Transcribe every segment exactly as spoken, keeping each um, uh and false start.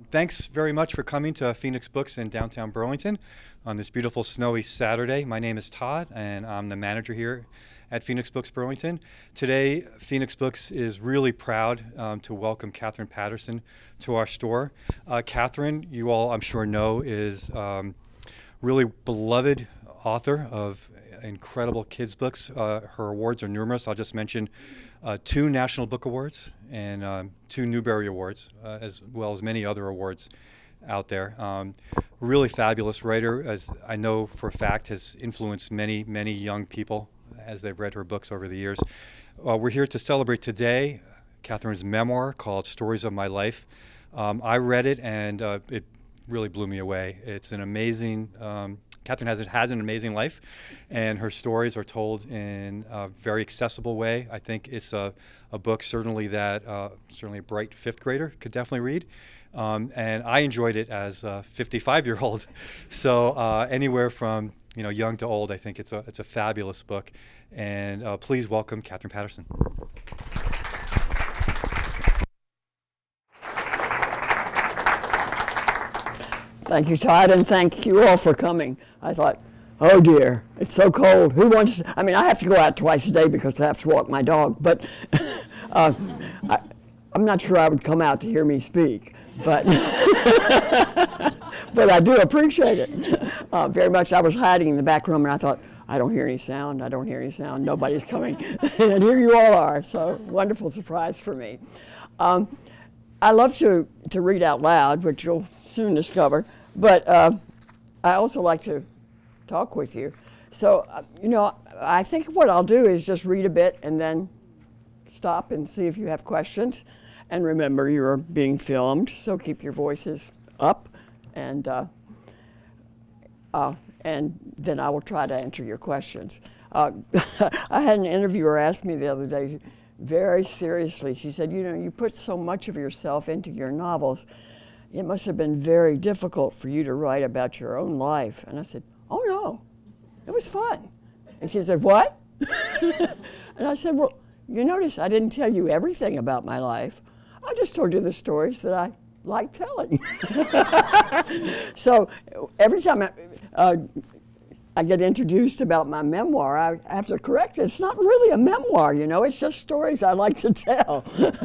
thanks very much for coming to Phoenix Books in downtown Burlington on this beautiful snowy Saturday. My name is Todd, and I'm the manager here at Phoenix Books Burlington. Today, Phoenix Books is really proud um, to welcome Katherine Paterson to our store. Uh, Katherine, you all I'm sure know, is um, really beloved author of incredible kids books. Uh, her awards are numerous. I'll just mention uh, two National Book Awards and um, two Newbery Awards, uh, as well as many other awards out there. Um, really fabulous writer, as I know for a fact has influenced many, many young people as they've read her books over the years. Uh, we're here to celebrate today Katherine's memoir called Stories of My Life. Um, I read it and uh, it really blew me away. It's an amazing, um, Katherine has, has an amazing life, and her stories are told in a very accessible way. I think it's a, a book certainly that uh, certainly a bright fifth grader could definitely read. Um, and I enjoyed it as a fifty-five-year-old. So uh, anywhere from you know young to old, I think it's a it's a fabulous book. And uh, please welcome Katherine Paterson. Thank you, Todd, and thank you all for coming. I thought, oh dear, it's so cold. Who wants to, I mean, I have to go out twice a day because I have to walk my dog, but uh, I, I'm not sure I would come out to hear me speak, but, but I do appreciate it uh, very much. I was hiding in the back room and I thought, I don't hear any sound, I don't hear any sound, nobody's coming. And here you all are, so wonderful surprise for me. Um, I love to, to read out loud, which you'll soon discover, but uh, I also like to talk with you. So, uh, you know, I think what I'll do is just read a bit and then stop and see if you have questions. And remember, you're being filmed, so keep your voices up, and uh, uh, and then I will try to answer your questions. Uh, I had an interviewer ask me the other day, very seriously, she said, you know, you put so much of yourself into your novels. It must have been very difficult for you to write about your own life. And I said, oh no, it was fun. And she said, what? And I said, well, you notice I didn't tell you everything about my life. I just told you the stories that I like telling. So every time I, uh, I get introduced about my memoir, I have to correct it. It's not really a memoir, you know, it's just stories I like to tell.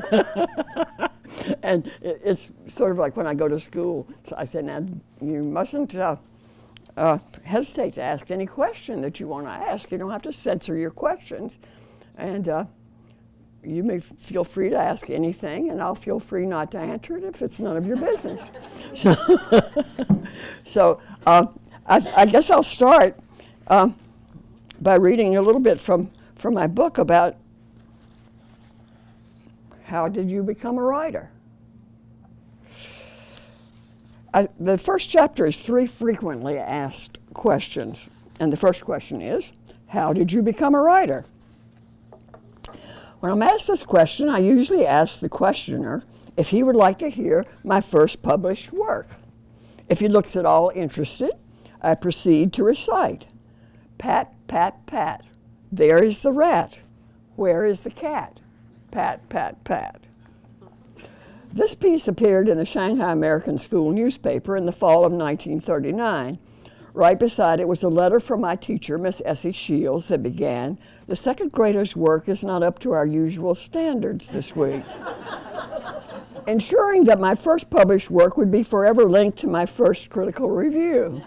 And it's sort of like when I go to school, so I say, now, you mustn't uh, uh, hesitate to ask any question that you want to ask. You don't have to censor your questions. And uh, you may feel free to ask anything, and I'll feel free not to answer it if it's none of your business. So, so uh, I, I guess I'll start um, by reading a little bit from, from my book about how did you become a writer? I, the first chapter is three frequently asked questions. And the first question is, how did you become a writer? When I'm asked this question, I usually ask the questioner if he would like to hear my first published work. If he looks at all interested, I proceed to recite. Pat, pat, pat. There is the rat. Where is the cat? Pat, pat, pat. This piece appeared in the Shanghai American School newspaper in the fall of nineteen thirty-nine. Right beside it was a letter from my teacher, Miss Essie Shields, that began, "The second grader's work is not up to our usual standards this week," ensuring that my first published work would be forever linked to my first critical review.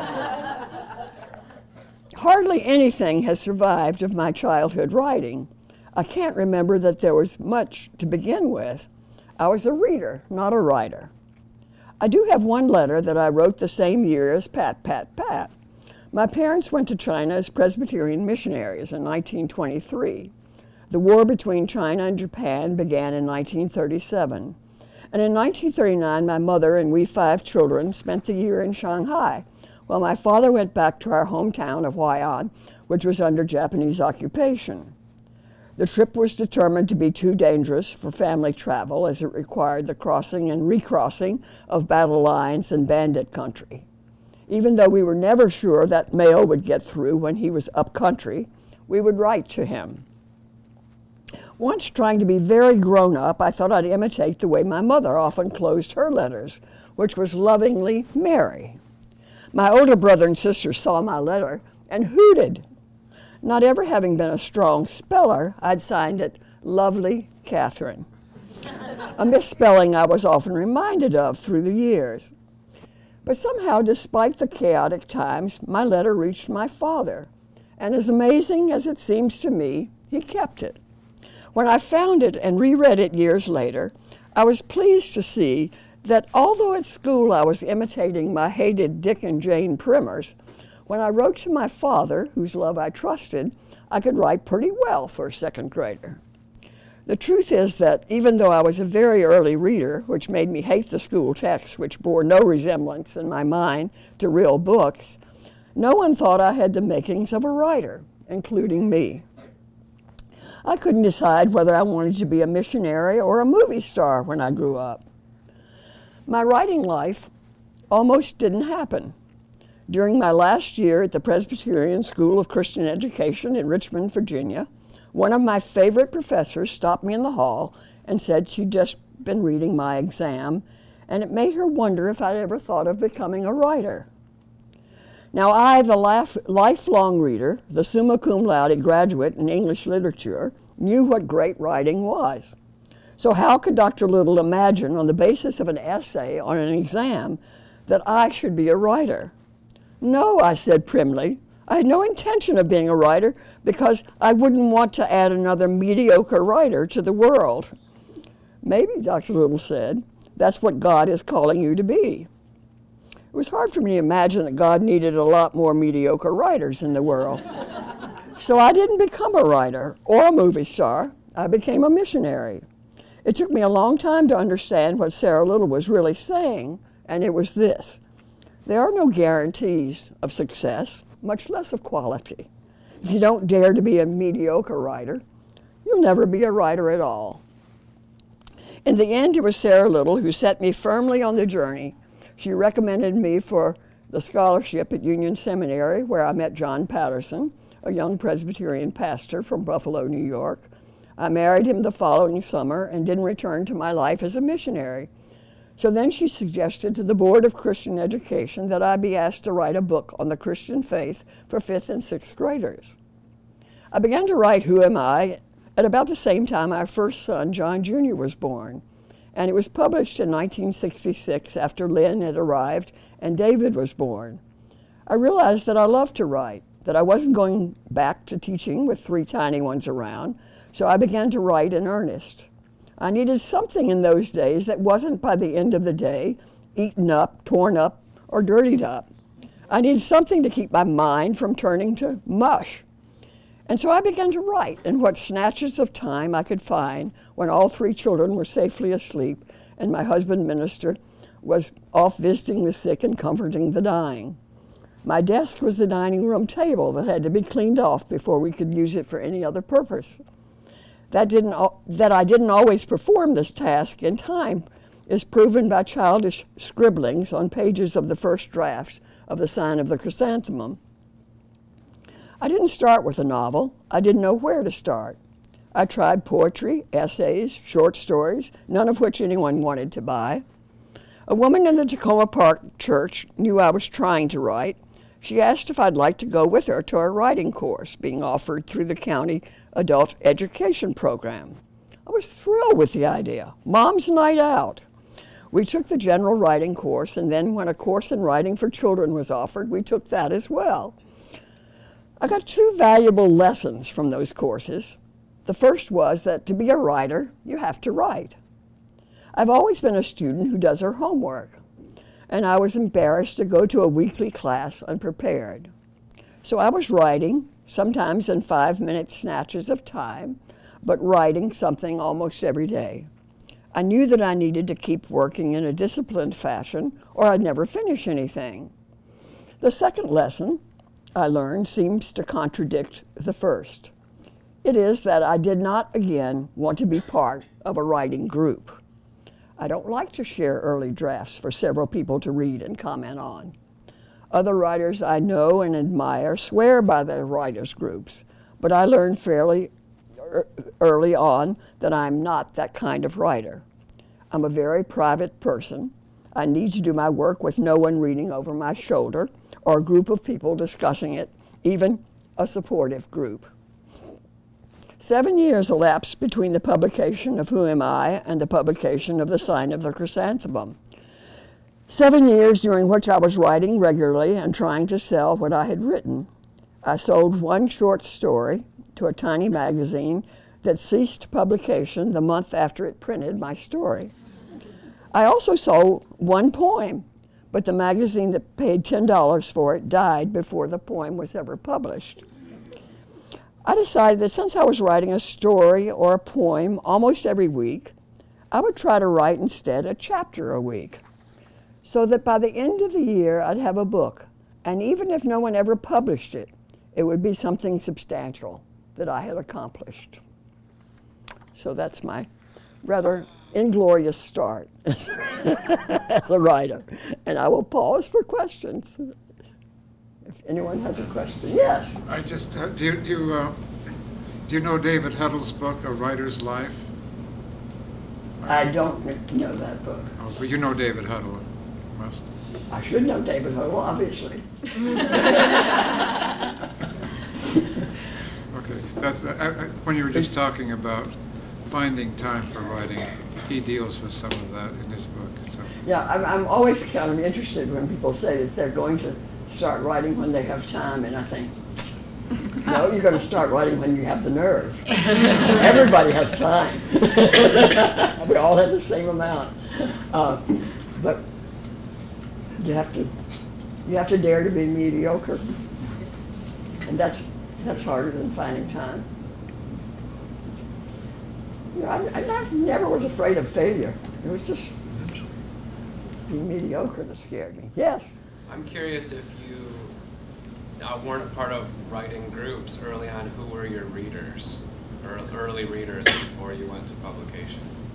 Hardly anything has survived of my childhood writing. I can't remember that there was much to begin with. I was a reader, not a writer. I do have one letter that I wrote the same year as Pat, Pat, Pat. My parents went to China as Presbyterian missionaries in nineteen twenty-three. The war between China and Japan began in nineteen thirty-seven. And in nineteen thirty-nine, my mother and we five children spent the year in Shanghai, while my father went back to our hometown of Huai'an, which was under Japanese occupation. The trip was determined to be too dangerous for family travel, as it required the crossing and recrossing of battle lines and bandit country. Even though we were never sure that mail would get through when he was up country, we would write to him. Once, trying to be very grown up, I thought I'd imitate the way my mother often closed her letters, which was lovingly Mary. My older brother and sister saw my letter and hooted. Not ever having been a strong speller, I'd signed it Lovely Katherine, a misspelling I was often reminded of through the years. But somehow, despite the chaotic times, my letter reached my father, and as amazing as it seems to me, he kept it. When I found it and reread it years later, I was pleased to see that although at school I was imitating my hated Dick and Jane primers, when I wrote to my father, whose love I trusted, I could write pretty well for a second grader. The truth is that even though I was a very early reader, which made me hate the school text, which bore no resemblance in my mind to real books, no one thought I had the makings of a writer, including me. I couldn't decide whether I wanted to be a missionary or a movie star when I grew up. My writing life almost didn't happen. During my last year at the Presbyterian School of Christian Education in Richmond, Virginia, one of my favorite professors stopped me in the hall and said she'd just been reading my exam, and it made her wonder if I'd ever thought of becoming a writer. Now, I, the life, lifelong reader, the summa cum laude graduate in English literature, knew what great writing was. So how could Doctor Little imagine, on the basis of an essay on an exam, that I should be a writer? No, I said primly. I had no intention of being a writer because I wouldn't want to add another mediocre writer to the world. Maybe, Doctor Little said, that's what God is calling you to be. It was hard for me to imagine that God needed a lot more mediocre writers in the world. So I didn't become a writer or a movie star. I became a missionary. It took me a long time to understand what Sarah Little was really saying, and it was this. There are no guarantees of success, much less of quality. If you don't dare to be a mediocre writer, you'll never be a writer at all. In the end, it was Sarah Little who set me firmly on the journey. She recommended me for the scholarship at Union Seminary, where I met John Paterson, a young Presbyterian pastor from Buffalo, New York. I married him the following summer and didn't return to my life as a missionary. So then she suggested to the Board of Christian Education that I be asked to write a book on the Christian faith for fifth and sixth graders. I began to write Who Am I at about the same time our first son, John Junior, was born. And it was published in nineteen sixty-six after Lynn had arrived and David was born. I realized that I loved to write, that I wasn't going back to teaching with three tiny ones around, so I began to write in earnest. I needed something in those days that wasn't, by the end of the day, eaten up, torn up, or dirtied up. I needed something to keep my mind from turning to mush. And so I began to write in what snatches of time I could find when all three children were safely asleep and my husband, minister, was off visiting the sick and comforting the dying. My desk was the dining room table that had to be cleaned off before we could use it for any other purpose. That, didn't, that I didn't always perform this task in time is proven by childish scribblings on pages of the first draft of The Sign of the Chrysanthemum. I didn't start with a novel. I didn't know where to start. I tried poetry, essays, short stories, none of which anyone wanted to buy. A woman in the Tacoma Park church knew I was trying to write. She asked if I'd like to go with her to a writing course being offered through the county adult education program. I was thrilled with the idea. Mom's night out. We took the general writing course, and then when a course in writing for children was offered, we took that as well. I got two valuable lessons from those courses. The first was that to be a writer, you have to write. I've always been a student who does her homework, and I was embarrassed to go to a weekly class unprepared. So I was writing, sometimes in five-minute snatches of time, but writing something almost every day. I knew that I needed to keep working in a disciplined fashion, or I'd never finish anything. The second lesson I learned seems to contradict the first. It is that I did not, again, want to be part of a writing group. I don't like to share early drafts for several people to read and comment on. Other writers I know and admire swear by their writers' groups, but I learned fairly early on that I'm not that kind of writer. I'm a very private person, I need to do my work with no one reading over my shoulder or a group of people discussing it, even a supportive group. Seven years elapsed between the publication of Who Am I and the publication of The Sign of the Chrysanthemum. Seven years during which I was writing regularly and trying to sell what I had written. I sold one short story to a tiny magazine that ceased publication the month after it printed my story. I also sold one poem, but the magazine that paid ten dollars for it died before the poem was ever published. I decided that since I was writing a story or a poem almost every week, I would try to write instead a chapter a week, so that by the end of the year I'd have a book, and even if no one ever published it, it would be something substantial that I had accomplished. So that's my rather inglorious start as, as a writer. And I will pause for questions. If anyone has a question. Yes? I just, uh, do you, do you, uh, do you know David Huddle's book, A Writer's Life? I don't know that book. Oh, but you know David Huddle, must. I should know David Huddle, obviously. Okay, that's, uh, I, when you were just talking about finding time for writing, he deals with some of that in his book. So. Yeah, I'm, I'm always kind of interested when people say that they're going to start writing when they have time, and I think, no, you're going to start writing when you have the nerve. Everybody has time. We all have the same amount. Uh, but you have to, you have to dare to be mediocre. And that's, that's harder than finding time. You know, I, I never was afraid of failure. It was just being mediocre that scared me. Yes? I'm curious if you uh, weren't a part of writing groups early on, who were your readers, or early readers before you went to publication?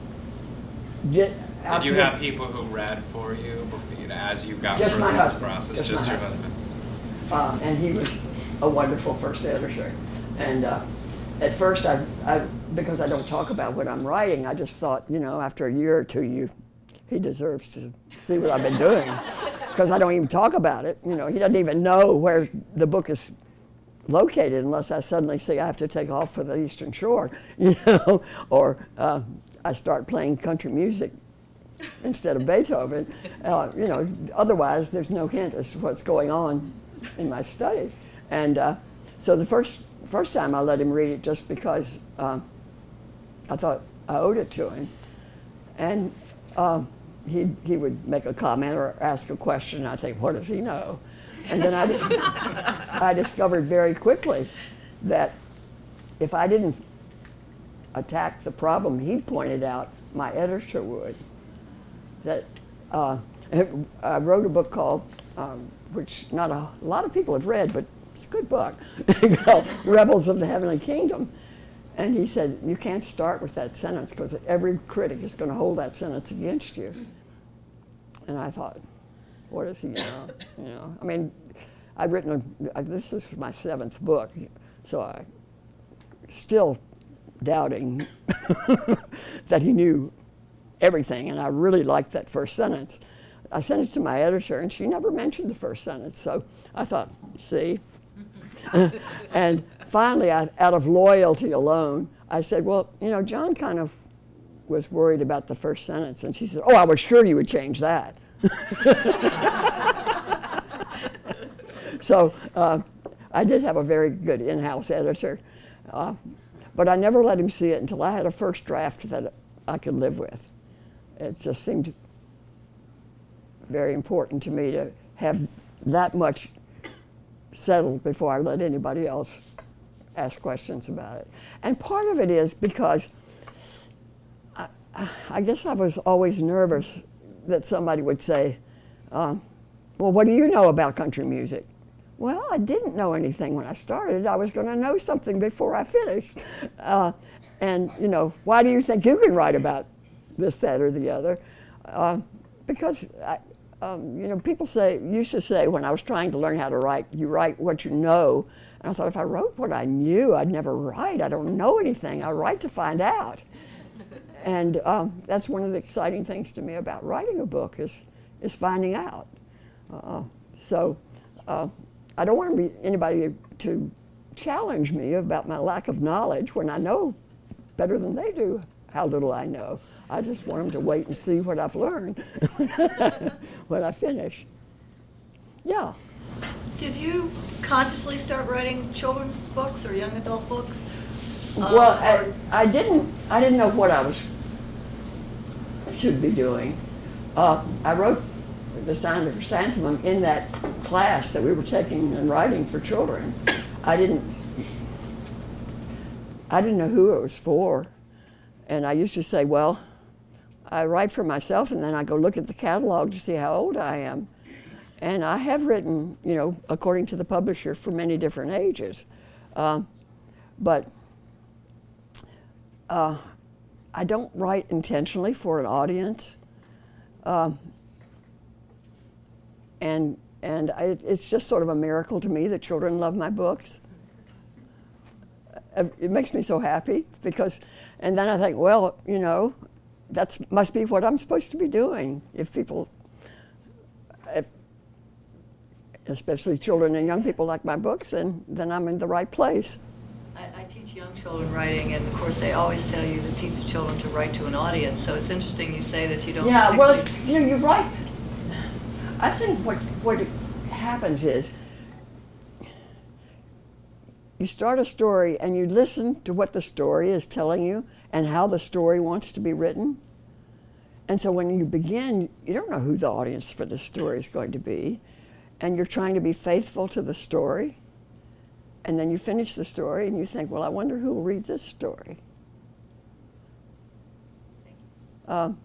Did, Did you have people who read for you before, you know, as you got just through my this husband. process? Just, Just my your husband. husband? Uh, and he was a wonderful first editor. And uh, at first, I, I, because I don't talk about what I'm writing, I just thought, you know, after a year or two, you, he deserves to see what I've been doing. Because I don't even talk about it. You know, he doesn't even know where the book is located unless I suddenly say I have to take off for the Eastern Shore, you know, or uh, I start playing country music instead of Beethoven. Uh, you know, otherwise there's no hint as to what's going on in my study. And uh, so the first first time I let him read it just because uh, I thought I owed it to him. And uh, he, he would make a comment or ask a question, and I think, what does he know? And then I, I discovered very quickly that if I didn't attack the problem he pointed out, my editor would. That uh, I wrote a book called, um, which not a, a lot of people have read, but it's a good book, called Rebels of the Heavenly Kingdom. And he said, you can't start with that sentence because every critic is going to hold that sentence against you. And I thought, what does he know? You know, I mean, I've written, a, this is my seventh book, so I still doubting that he knew everything, and I really liked that first sentence. I sent it to my editor, and she never mentioned the first sentence, so I thought, see? And finally, I, out of loyalty alone, I said, well, you know, John kind of was worried about the first sentence, and she said, oh, I was sure you would change that. So uh, I did have a very good in-house editor, uh, but I never let him see it until I had a first draft that I could live with. It just seemed very important to me to have that much settled before I let anybody else ask questions about it. And part of it is because I, I guess I was always nervous that somebody would say, uh, well, what do you know about country music? Well, I didn't know anything when I started. I was going to know something before I finished. Uh, and, you know, why do you think you can write about this, that, or the other? Uh, because, I, um, you know, people say, used to say when I was trying to learn how to write, you write what you know. And I thought if I wrote what I knew, I'd never write. I don't know anything. I write to find out. And um, that's one of the exciting things to me about writing a book is is finding out. Uh, so uh, I don't want to be anybody to challenge me about my lack of knowledge when I know better than they do how little I know. I just want them to wait and see what I've learned when I finish. Yeah. Did you consciously start writing children's books or young adult books? Well, Uh, I, I didn't. I didn't know what I was should be doing. Uh, I wrote the Sign of the Chrysanthemum in that class that we were taking in writing for children. I didn't. I didn't know who it was for, and I used to say, "Well, I write for myself, and then I go look at the catalog to see how old I am." And I have written, you know, according to the publisher, for many different ages. Uh, but uh, I don't write intentionally for an audience. Um, and and I, it's just sort of a miracle to me that children love my books. It makes me so happy because, and then I think, well, you know, that must be what I'm supposed to be doing. If people, if, especially children and young people like my books, and then I'm in the right place. I, I teach young children writing, and of course they always tell you to teach the children to write to an audience, so it's interesting you say that you don't. Yeah, well, it's, you know, you're right. I think what, what happens is you start a story and you listen to what the story is telling you and how the story wants to be written. And so when you begin, you don't know who the audience for the story is going to be. And you're trying to be faithful to the story, and then you finish the story and you think, well, I wonder who will read this story. Um,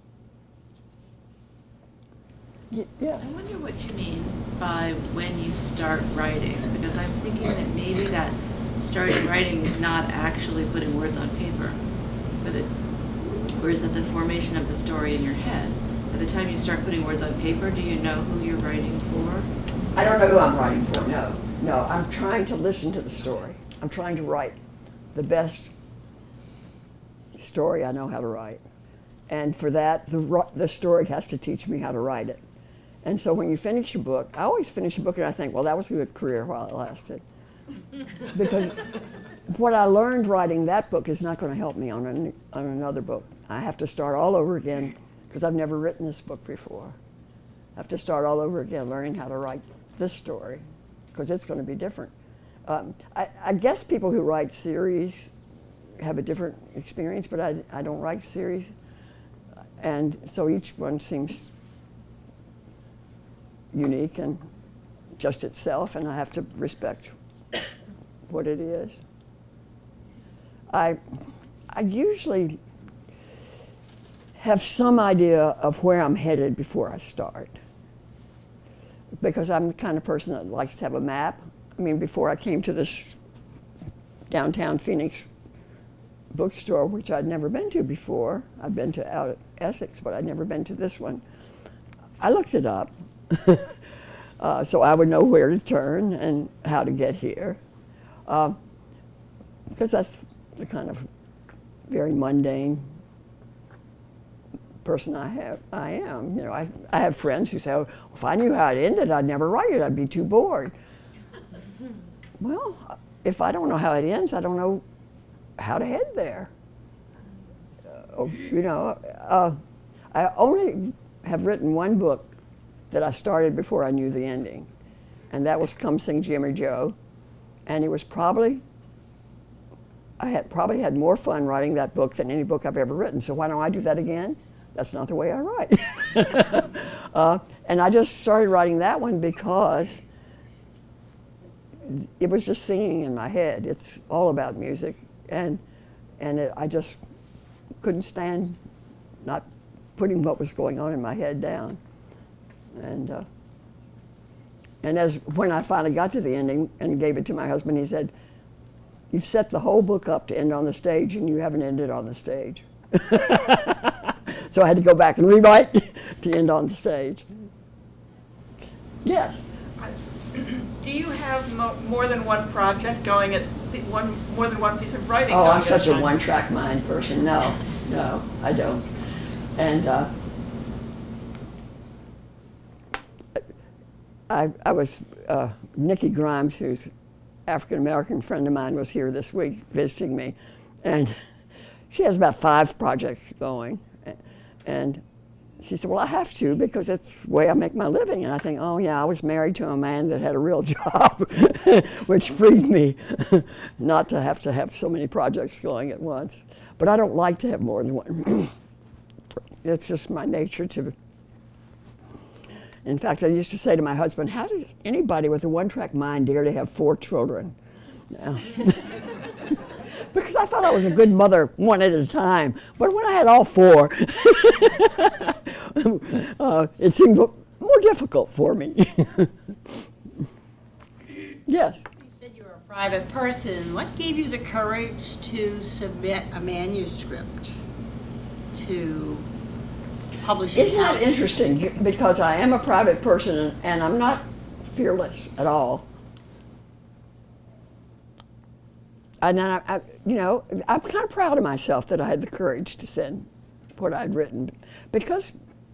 y yes. I wonder what you mean by when you start writing, because I'm thinking that maybe that starting writing is not actually putting words on paper, but it, or is it the formation of the story in your head? By the time you start putting words on paper, do you know who you're writing for? I don't know who I'm writing for, no. No, I'm trying to listen to the story. I'm trying to write the best story I know how to write. And for that, the, the story has to teach me how to write it. And so when you finish a book, I always finish a book and I think, well, that was a good career while it lasted. Because what I learned writing that book is not going to help me on, an, on another book. I have to start all over again, because I've never written this book before. I have to start all over again learning how to write this story, because it's going to be different. Um, I, I guess people who write series have a different experience, but I, I don't write series. And so each one seems unique and just itself, and I have to respect what it is. I, I usually have some idea of where I'm headed before I start, because I'm the kind of person that likes to have a map. I mean, before I came to this downtown Phoenix bookstore, which I'd never been to before, I've been to out at Essex, but I'd never been to this one, I looked it up. uh, so I would know where to turn and how to get here. Uh, because that's the kind of very mundane person I have. I am. You know, I, I have friends who say, oh, if I knew how it ended, I'd never write it. I'd be too bored. Well, if I don't know how it ends, I don't know how to head there. Uh, you know, uh, I only have written one book that I started before I knew the ending, and that was Come Sing Jimmy Joe, and it was probably, I had probably had more fun writing that book than any book I've ever written, so why don't I do that again? That's not the way I write. uh, and I just started writing that one because it was just singing in my head. It's all about music, and and it, I just couldn't stand not putting what was going on in my head down. And uh, and as when I finally got to the ending and gave it to my husband, he said, "You've set the whole book up to end on the stage, and you haven't ended on the stage." So I had to go back and rewrite to end on the stage. Yes. Do you have mo more than one project going at the one more than one piece of writing? Oh, going I'm at such a time? one-track mind person. No, no, I don't. And uh, I, I was, uh, Nikki Grimes, who's African-American friend of mine, was here this week visiting me, and she has about five projects going, and she said, well, I have to because that's the way I make my living. And I think, oh yeah, I was married to a man that had a real job, which freed me not to have to have so many projects going at once. But I don't like to have more than one. It's just my nature to. In fact, I used to say to my husband, how does anybody with a one-track mind dare to have four children? Now, because I thought I was a good mother one at a time. But when I had all four, uh, it seemed more difficult for me. Yes? You said you were a private person. What gave you the courage to submit a manuscript to publishing? Isn't that interesting? Because I am a private person and, and I'm not fearless at all. And I, I, you know, I'm kind of proud of myself that I had the courage to send what I'd written, because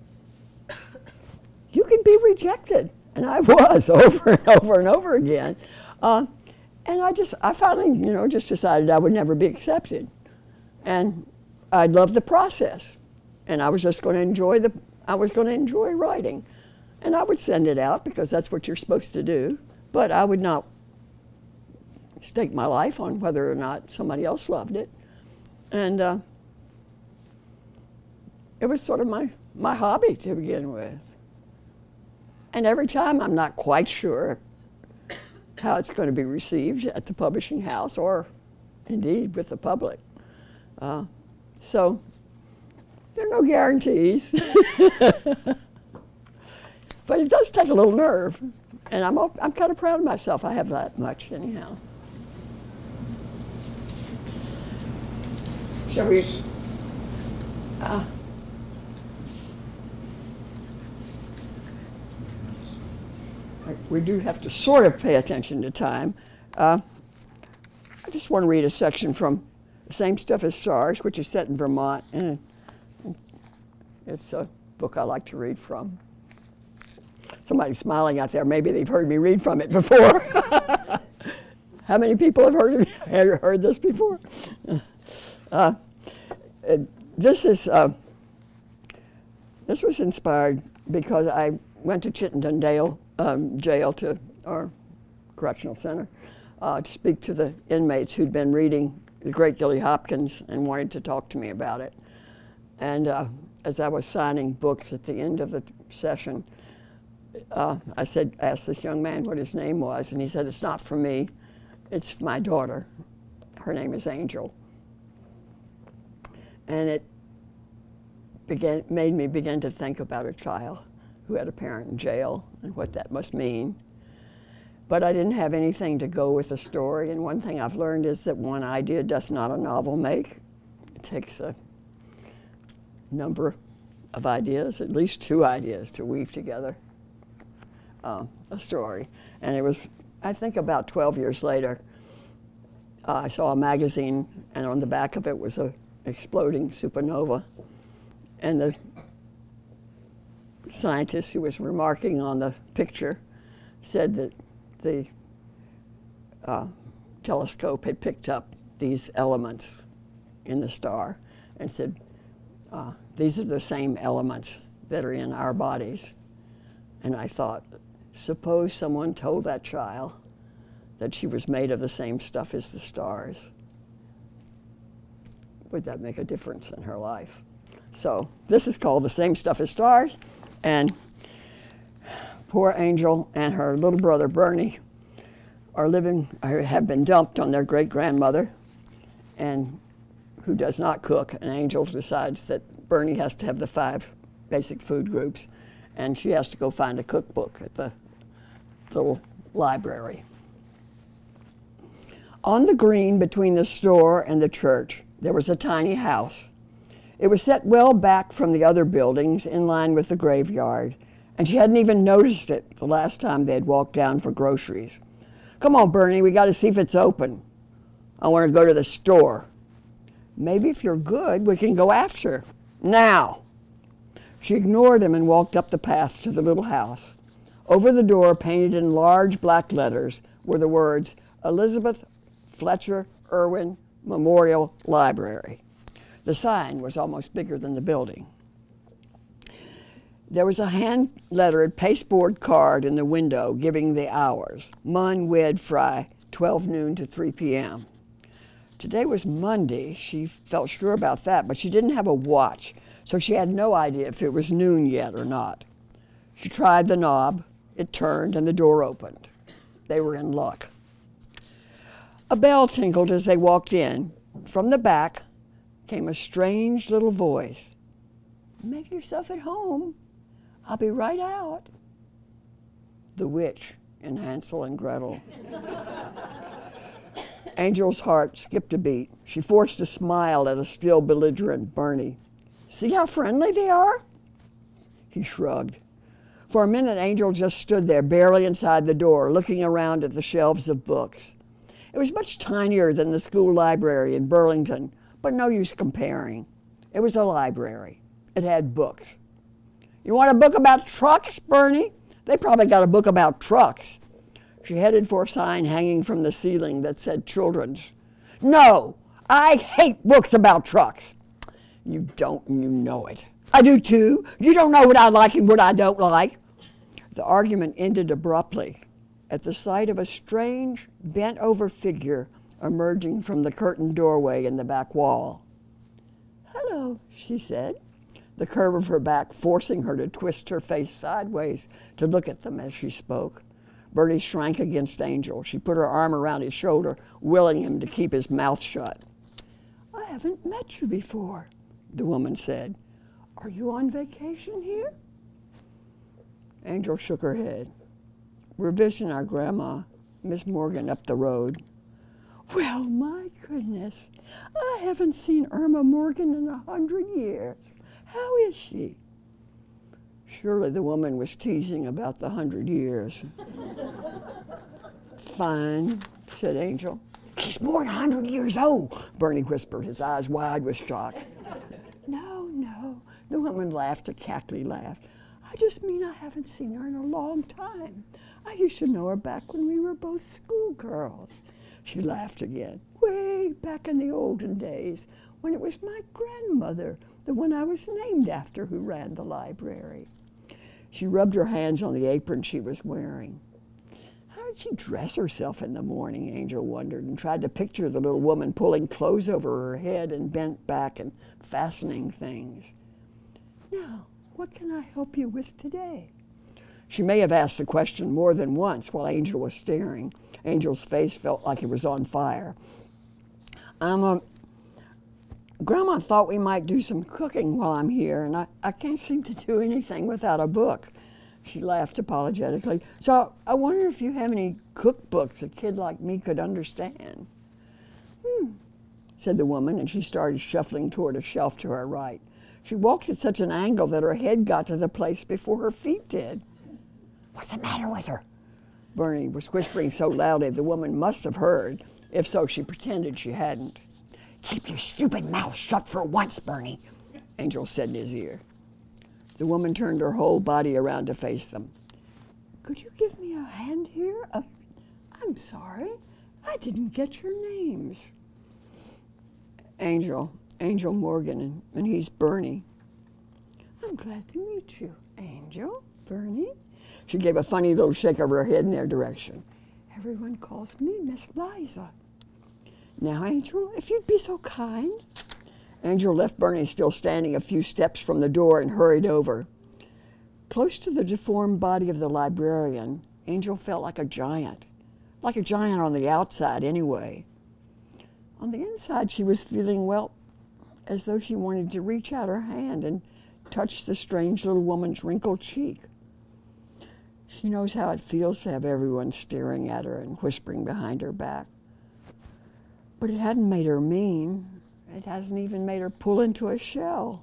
you can be rejected, and I was over and over and over again. Uh, and I just, I finally, you know, just decided I would never be accepted, and I loved the process, and I was just going to enjoy the, I was going to enjoy writing, and I would send it out because that's what you're supposed to do, but I would not stake my life on whether or not somebody else loved it. And uh, it was sort of my, my hobby to begin with. And every time I'm not quite sure how it's going to be received at the publishing house or indeed with the public. Uh, so there are no guarantees. But it does take a little nerve. And I'm, I'm kind of proud of myself. I have that much anyhow. Shall we? Uh, we do have to sort of pay attention to time. Uh, I just want to read a section from The Same Stuff as Stars, which is set in Vermont, and it's a book I like to read from. Somebody's smiling out there. Maybe they've heard me read from it before. How many people have heard, heard this before? Uh, uh, this is uh, this was inspired because I went to Chittenden Dale um, jail to our correctional center uh, to speak to the inmates who'd been reading the Great Gilly Hopkins and wanted to talk to me about it. And uh, as I was signing books at the end of the session, uh, I said, asked this young man what his name was, and he said, "It's not for me, it's my daughter. Her name is Angel." And it began, made me begin to think about a child who had a parent in jail and what that must mean. But I didn't have anything to go with the story, and one thing I've learned is that one idea doth not a novel make. It takes a number of ideas, at least two ideas, to weave together uh, a story. And it was, I think about twelve years later, uh, I saw a magazine, and on the back of it was a exploding supernova, and the scientist who was remarking on the picture said that the uh, telescope had picked up these elements in the star and said, uh, these are the same elements that are in our bodies. And I thought, suppose someone told that child that she was made of the same stuff as the stars. Would that make a difference in her life? So this is called The Same Stuff as Stars, and poor Angel and her little brother Bernie are living, or have been dumped on their great-grandmother, and who does not cook, and Angel decides that Bernie has to have the five basic food groups, and she has to go find a cookbook at the little library. On the green between the store and the church, there was a tiny house. It was set well back from the other buildings in line with the graveyard, and she hadn't even noticed it the last time they had walked down for groceries. "Come on, Bernie, we got to see if it's open. I want to go to the store." "Maybe if you're good, we can go after. Now." She ignored him and walked up the path to the little house. Over the door, painted in large black letters, were the words, Elizabeth Fletcher Irwin Memorial Library. The sign was almost bigger than the building. There was a hand-lettered pasteboard card in the window giving the hours, Mun, Wed, Fry, twelve noon to three p m Today was Monday. She felt sure about that, but she didn't have a watch, so she had no idea if it was noon yet or not. She tried the knob, it turned, and the door opened. They were in luck. A bell tinkled as they walked in. From the back came a strange little voice. Make yourself at home. I'll be right out. The witch in Hansel and Gretel. Angel's heart skipped a beat. She forced a smile at a still belligerent Bernie. See how friendly they are? He shrugged. For a minute, Angel just stood there, barely inside the door, looking around at the shelves of books. It was much tinier than the school library in Burlington, but no use comparing. It was a library. It had books. You want a book about trucks, Bernie? They probably got a book about trucks. She headed for a sign hanging from the ceiling that said children's. No, I hate books about trucks. You don't, and you know it. I do too. You don't know what I like and what I don't like. The argument ended abruptly at the sight of a strange, bent-over figure emerging from the curtained doorway in the back wall. Hello, she said, the curve of her back forcing her to twist her face sideways to look at them as she spoke. Bertie shrank against Angel. She put her arm around his shoulder, willing him to keep his mouth shut. I haven't met you before, the woman said. Are you on vacation here? Angel shook her head. We're visiting our grandma, Miss Morgan, up the road. Well, my goodness, I haven't seen Irma Morgan in a hundred years. How is she? Surely the woman was teasing about the hundred years. Fine, said Angel. She's more than a hundred years old, Bernie whispered, his eyes wide with shock. No, no, the woman laughed a cackly laugh. I just mean I haven't seen her in a long time. I used to know her back when we were both schoolgirls. She laughed again. Way back in the olden days, when it was my grandmother, the one I was named after, who ran the library. She rubbed her hands on the apron she was wearing. How did she dress herself in the morning, Angel wondered, and tried to picture the little woman pulling clothes over her head and bent back and fastening things. Now, what can I help you with today? She may have asked the question more than once while Angel was staring. Angel's face felt like it was on fire. I'm a... Grandma thought we might do some cooking while I'm here, and I, I can't seem to do anything without a book. She laughed apologetically. So I wonder if you have any cookbooks a kid like me could understand. Hmm, said the woman, and she started shuffling toward a shelf to her right. She walked at such an angle that her head got to the place before her feet did. What's the matter with her? Bernie was whispering so loudly the woman must have heard. If so, she pretended she hadn't. Keep your stupid mouth shut for once, Bernie, Angel said in his ear. The woman turned her whole body around to face them. Could you give me a hand here? Uh, I'm sorry, I didn't get your names. Angel, Angel Morgan, and, and he's Bernie. I'm glad to meet you, Angel, Bernie. She gave a funny little shake of her head in their direction. Everyone calls me Miss Liza. Now, Angel, if you'd be so kind. Angel left Bernie still standing a few steps from the door and hurried over. Close to the deformed body of the librarian, Angel felt like a giant. Like a giant on the outside, anyway. On the inside, she was feeling, well, as though she wanted to reach out her hand and touch the strange little woman's wrinkled cheek. She knows how it feels to have everyone staring at her and whispering behind her back. But it hadn't made her mean. It hasn't even made her pull into a shell.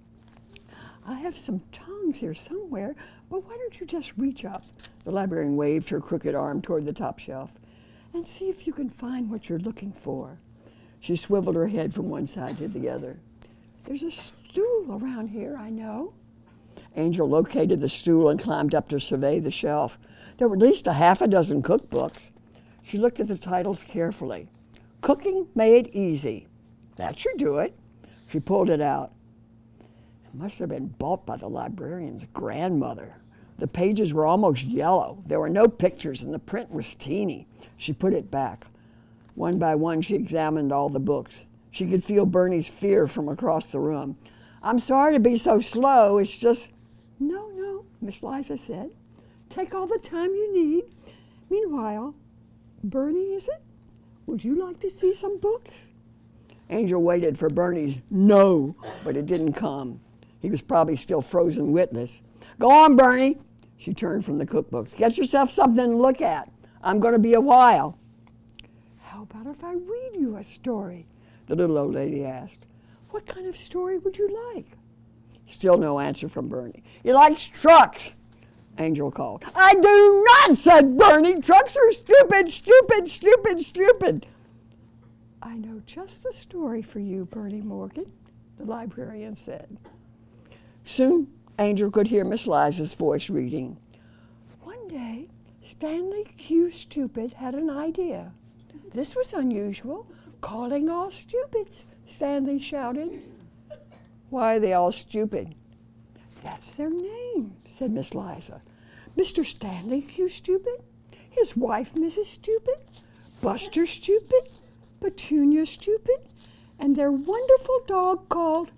I have some tongs here somewhere, but why don't you just reach up? The librarian waved her crooked arm toward the top shelf, and see if you can find what you're looking for. She swiveled her head from one side to the other. There's a stool around here, I know. Angel located the stool and climbed up to survey the shelf. There were at least a half a dozen cookbooks. She looked at the titles carefully. Cooking Made Easy. That should do it. She pulled it out. It must have been bought by the librarian's grandmother. The pages were almost yellow. There were no pictures and the print was teeny. She put it back. One by one, she examined all the books. She could feel Bernie's fear from across the room. I'm sorry to be so slow. It's just... No, no, Miss Liza said. Take all the time you need. Meanwhile, Bernie, is it? Would you like to see some books? Angel waited for Bernie's no, but it didn't come. He was probably still frozen witless. Go on, Bernie. She turned from the cookbooks. Get yourself something to look at. I'm going to be a while. How about if I read you a story? The little old lady asked. What kind of story would you like? Still no answer from Bernie. He likes trucks, Angel called. I do not, said Bernie. Trucks are stupid, stupid, stupid, stupid. I know just the story for you, Bernie Morgan, the librarian said. Soon, Angel could hear Miss Liza's voice reading. One day, Stanley Q. Stupid had an idea. This was unusual. Calling all stupids, Stanley shouted. Why are they all stupid? That's their name, said Miss Liza. Mister Stanley Q. Stupid, his wife Missus Stupid, Buster Stupid, Petunia Stupid, and their wonderful dog called...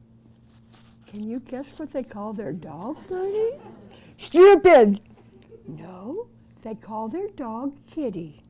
Can you guess what they call their dog, Bernie? Stupid! No, they call their dog Kitty.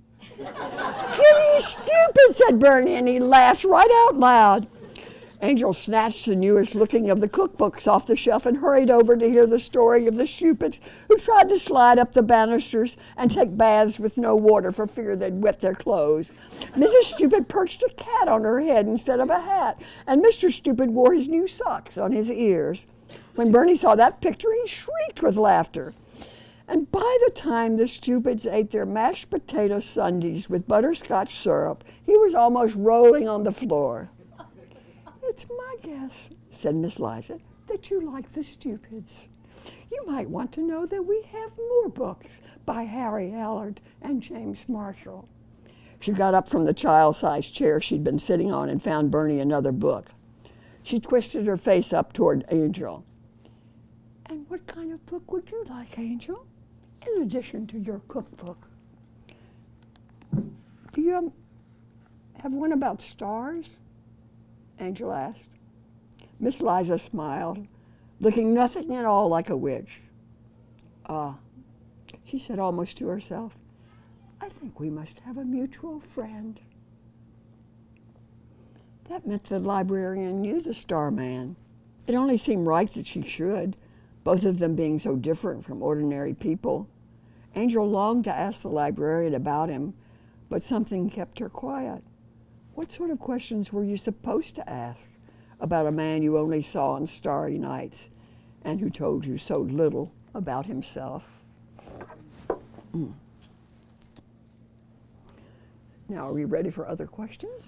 Kitty Stupid, said Bernie, and he laughed right out loud. Angel snatched the newest looking of the cookbooks off the shelf and hurried over to hear the story of the Stupids who tried to slide up the banisters and take baths with no water for fear they'd wet their clothes. Missus Stupid perched a cat on her head instead of a hat, and Mister Stupid wore his new socks on his ears. When Bernie saw that picture, he shrieked with laughter. And by the time the Stupids ate their mashed potato sundaes with butterscotch syrup, he was almost rolling on the floor. It's my guess, said Miss Liza, that you like the Stupids. You might want to know that we have more books by Harry Allard and James Marshall. She got up from the child-sized chair she'd been sitting on and found Bernie another book. She twisted her face up toward Angel. And what kind of book would you like, Angel, in addition to your cookbook? Do you um, have one about stars? Angel asked. Miss Liza smiled, looking nothing at all like a witch. Ah, she said almost to herself, I think we must have a mutual friend. That meant the librarian knew the star man. It only seemed right that she should, both of them being so different from ordinary people. Angel longed to ask the librarian about him, but something kept her quiet. What sort of questions were you supposed to ask about a man you only saw on starry nights and who told you so little about himself? Mm. Now, are we ready for other questions?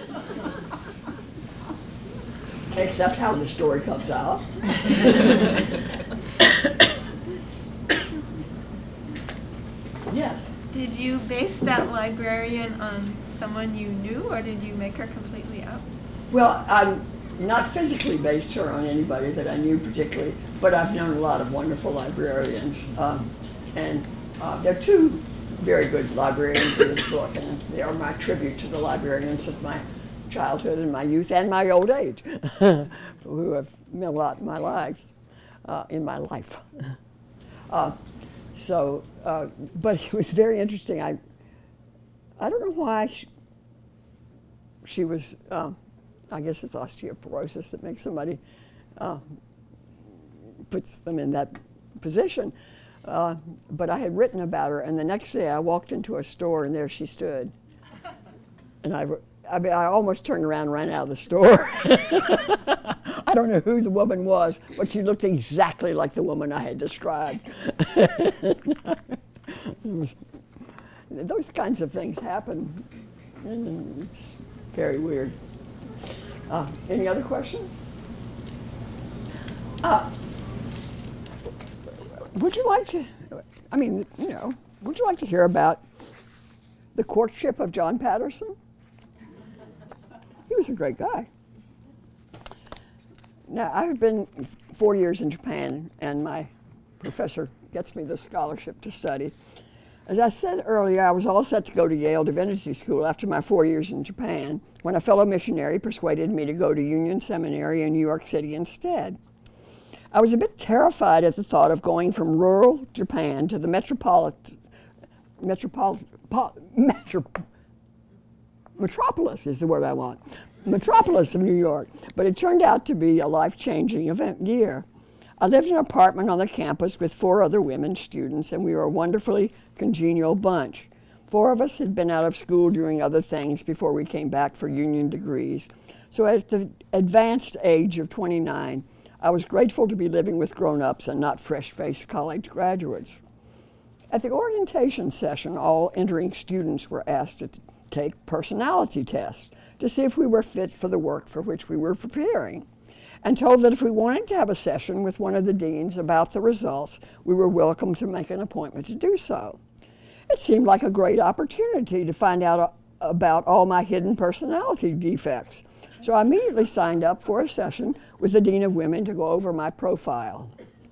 Except how the story comes out. Yes. Did you base that librarian on someone you knew, or did you make her completely up? Well, I not physically based her on anybody that I knew particularly, but I've known a lot of wonderful librarians. Um, and uh, there are two very good librarians in this book, and they are my tribute to the librarians of my childhood and my youth and my old age, who have meant a lot in my life, uh, in my life. Uh, so, uh, but it was very interesting. I, I don't know why she, she was, uh, I guess it's osteoporosis that makes somebody, uh, puts them in that position. Uh, but I had written about her, and the next day I walked into a store, and there she stood. And I, I mean, I almost turned around and ran out of the store. I don't know who the woman was, but she looked exactly like the woman I had described. It was, those kinds of things happen, and it's very weird. Uh, any other questions? Uh, would you like to, I mean, you know, would you like to hear about the courtship of John Paterson? He was a great guy. Now, I've been four years in Japan, and my professor gets me the scholarship to study. As I said earlier, I was all set to go to Yale Divinity School after my four years in Japan, when a fellow missionary persuaded me to go to Union Seminary in New York City instead. I was a bit terrified at the thought of going from rural Japan to the metropolitan, metropolitan, metro, metropolis is the word I want, metropolis of New York, but it turned out to be a life-changing event year. I lived in an apartment on the campus with four other women students, and we were a wonderfully congenial bunch. Four of us had been out of school doing other things before we came back for union degrees. So at the advanced age of twenty-nine, I was grateful to be living with grown-ups and not fresh-faced college graduates. At the orientation session, all entering students were asked to take personality tests to see if we were fit for the work for which we were preparing, and told that if we wanted to have a session with one of the deans about the results, we were welcome to make an appointment to do so. It seemed like a great opportunity to find out about all my hidden personality defects, so I immediately signed up for a session with the Dean of Women to go over my profile.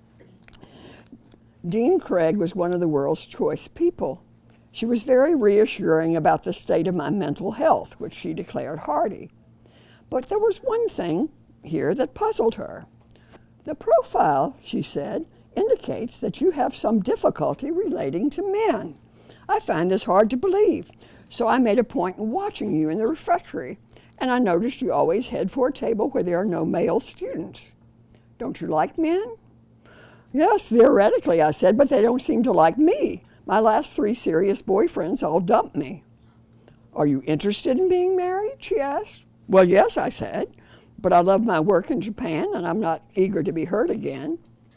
Dean Craig was one of the world's choice people. She was very reassuring about the state of my mental health, which she declared hearty. But there was one thing here that puzzled her. The profile, she said, indicates that you have some difficulty relating to men. I find this hard to believe, so I made a point in watching you in the refectory, and I noticed you always head for a table where there are no male students. Don't you like men? Yes, theoretically, I said, but they don't seem to like me. My last three serious boyfriends all dumped me. Are you interested in being married? She asked. Well, yes, I said, but I love my work in Japan, and I'm not eager to be hurt again.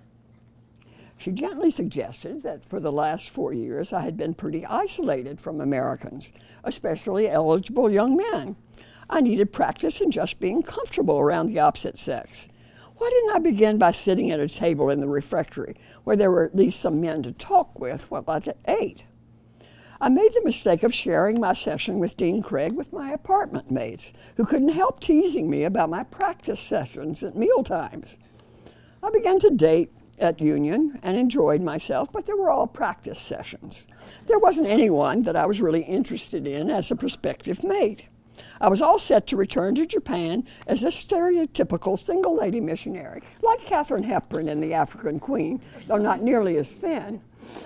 She gently suggested that for the last four years I had been pretty isolated from Americans, especially eligible young men. I needed practice in just being comfortable around the opposite sex. Why didn't I begin by sitting at a table in the refectory where there were at least some men to talk with while I ate? I made the mistake of sharing my session with Dean Craig with my apartment mates, who couldn't help teasing me about my practice sessions at meal times. I began to date at Union and enjoyed myself, but they were all practice sessions. There wasn't anyone that I was really interested in as a prospective mate. I was all set to return to Japan as a stereotypical single lady missionary, like Katherine Hepburn in The African Queen, though not nearly as thin.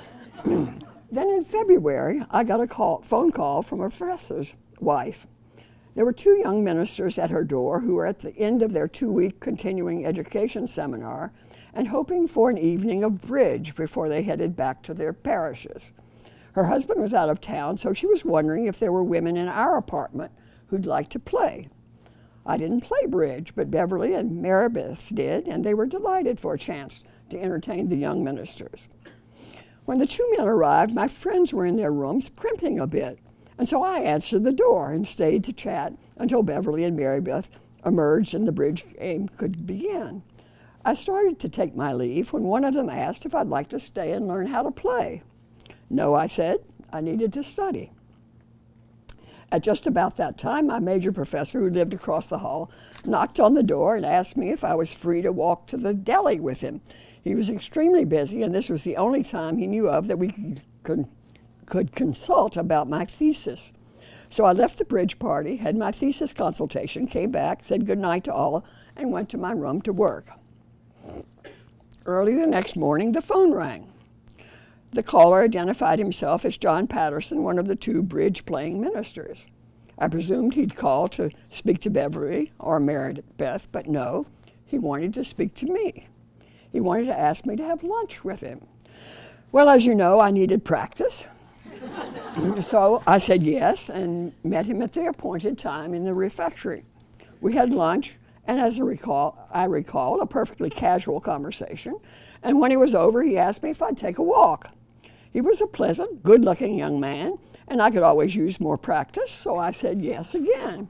Then in February, I got a call, phone call from a professor's wife. There were two young ministers at her door who were at the end of their two-week continuing education seminar and hoping for an evening of bridge before they headed back to their parishes. Her husband was out of town, so she was wondering if there were women in our apartment who'd like to play. I didn't play bridge, but Beverly and Meredith did, and they were delighted for a chance to entertain the young ministers. When the two men arrived, my friends were in their rooms primping a bit, and so I answered the door and stayed to chat until Beverly and Marybeth emerged and the bridge game could begin. I started to take my leave when one of them asked if I'd like to stay and learn how to play. No, I said, I needed to study. At just about that time, my major professor, who lived across the hall, knocked on the door and asked me if I was free to walk to the deli with him. He was extremely busy, and this was the only time he knew of that we could, could consult about my thesis. So I left the bridge party, had my thesis consultation, came back, said goodnight to all, and went to my room to work. Early the next morning, the phone rang. The caller identified himself as John Paterson, one of the two bridge-playing ministers. I presumed he'd call to speak to Beverly or Meredith, but no, he wanted to speak to me. He wanted to ask me to have lunch with him. Well, as you know, I needed practice. So I said yes and met him at the appointed time in the refectory. We had lunch, and as I recall, I recall, a perfectly casual conversation. And when it was over, he asked me if I'd take a walk. He was a pleasant, good-looking young man, and I could always use more practice, so I said yes again.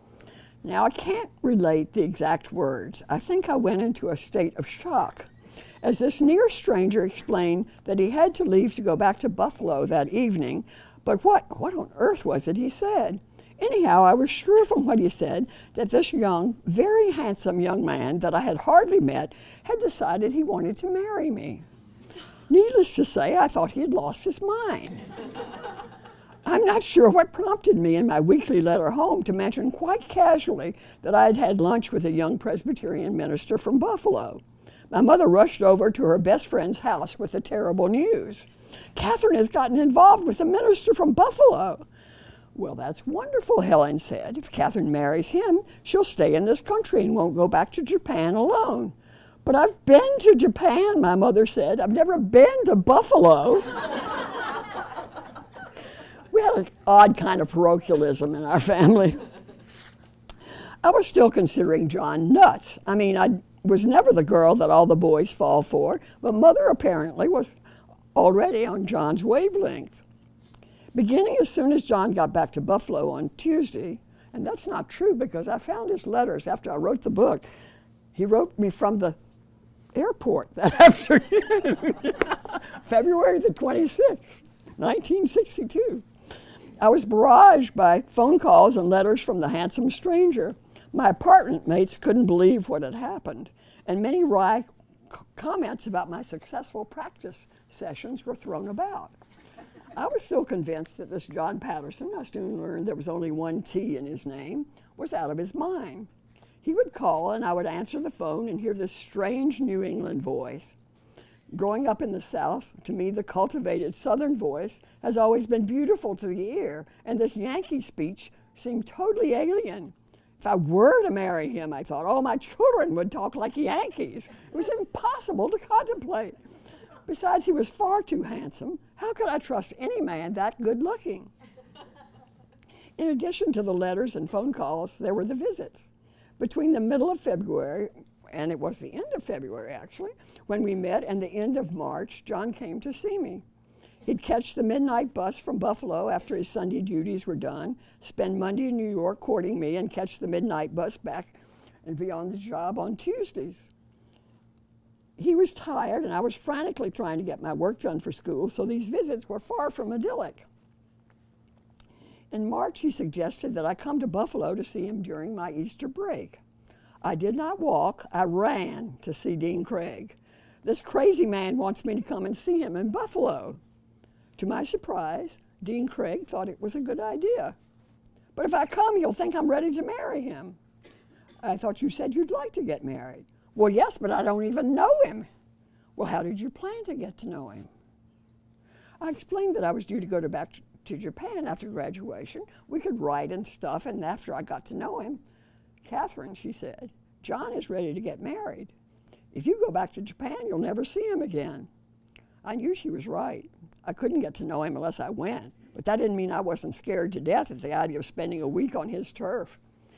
Now, I can't relate the exact words. I think I went into a state of shock as this near stranger explained that he had to leave to go back to Buffalo that evening. But what, what on earth was it he said? Anyhow, I was sure from what he said that this young, very handsome young man that I had hardly met had decided he wanted to marry me. Needless to say, I thought he had lost his mind. I'm not sure what prompted me in my weekly letter home to mention quite casually that I had had lunch with a young Presbyterian minister from Buffalo. My mother rushed over to her best friend's house with the terrible news. Katherine has gotten involved with a minister from Buffalo. Well, that's wonderful, Helen said. If Katherine marries him, she'll stay in this country and won't go back to Japan alone. But I've been to Japan, my mother said. I've never been to Buffalo. We had an odd kind of parochialism in our family. I was still considering John nuts. I mean, I was never the girl that all the boys fall for, but Mother apparently was already on John's wavelength. Beginning as soon as John got back to Buffalo on Tuesday, and that's not true because I found his letters after I wrote the book. He wrote me from the airport that afternoon, February the twenty-sixth, nineteen sixty-two. I was barraged by phone calls and letters from the handsome stranger. My apartment mates couldn't believe what had happened, and many wry comments about my successful practice sessions were thrown about. I was still convinced that this John Paterson, I soon learned there was only one T in his name, was out of his mind. He would call and I would answer the phone and hear this strange New England voice. Growing up in the South, to me the cultivated Southern voice has always been beautiful to the ear, and this Yankee speech seemed totally alien. If I were to marry him, I thought, oh, my children would talk like Yankees. It was impossible to contemplate. Besides, he was far too handsome. How could I trust any man that good looking? In addition to the letters and phone calls, there were the visits. Between the middle of February, and it was the end of February actually, when we met, and the end of March, John came to see me. He'd catch the midnight bus from Buffalo after his Sunday duties were done, spend Monday in New York courting me, and catch the midnight bus back and be on the job on Tuesdays. He was tired, and I was frantically trying to get my work done for school, so these visits were far from idyllic. In March, he suggested that I come to Buffalo to see him during my Easter break. I did not walk, I ran to see Dean Craig. This crazy man wants me to come and see him in Buffalo. To my surprise, Dean Craig thought it was a good idea. But if I come, he'll think I'm ready to marry him. I thought you said you'd like to get married. Well, yes, but I don't even know him. Well, how did you plan to get to know him? I explained that I was due to go to back to Japan after graduation. We could write and stuff, and after I got to know him, Katherine, she said, John is ready to get married. If you go back to Japan, you'll never see him again. I knew she was right. I couldn't get to know him unless I went, but that didn't mean I wasn't scared to death at the idea of spending a week on his turf.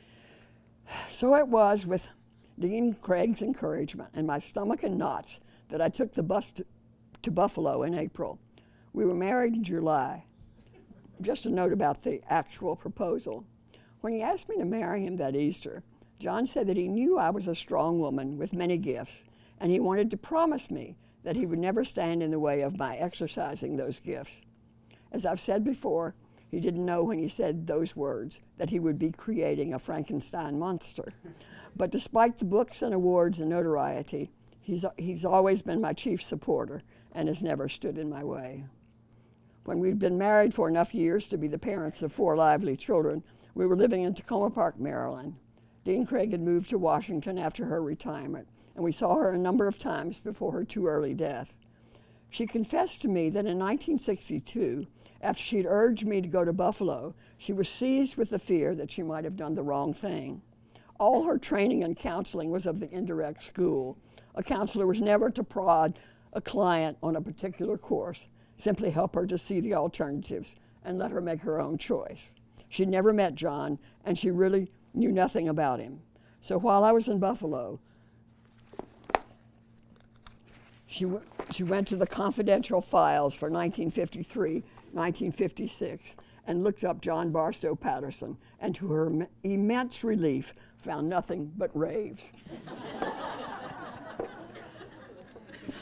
So it was with Dean Craig's encouragement and my stomach in knots that I took the bus to, to Buffalo in April. We were married in July. Just a note about the actual proposal. When he asked me to marry him that Easter, John said that he knew I was a strong woman with many gifts, and he wanted to promise me that he would never stand in the way of my exercising those gifts. As I've said before, he didn't know when he said those words that he would be creating a Frankenstein monster. But despite the books and awards and notoriety, he's, he's always been my chief supporter and has never stood in my way. When we'd been married for enough years to be the parents of four lively children, we were living in Tacoma Park, Maryland. Dean Craig had moved to Washington after her retirement, and we saw her a number of times before her too early death. She confessed to me that in nineteen sixty-two, after she'd urged me to go to Buffalo, she was seized with the fear that she might have done the wrong thing. All her training and counseling was of the indirect school. A counselor was never to prod a client on a particular course, simply help her to see the alternatives and let her make her own choice. She'd never met John, and she really knew nothing about him. So while I was in Buffalo, she, w she went to the confidential files for nineteen fifty-three, nineteen fifty-six, and looked up John Barstow Paterson, and to her im immense relief, found nothing but raves.